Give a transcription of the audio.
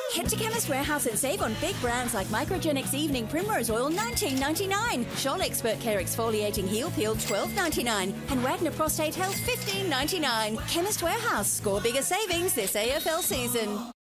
Head to Chemist Warehouse and save on big brands like Microgenics Evening Primrose Oil $19.99, Scholl Expert Care Exfoliating Heel Peel $12.99, and Wagner Prostate Health $15.99. Chemist Warehouse. Score bigger savings this AFL season.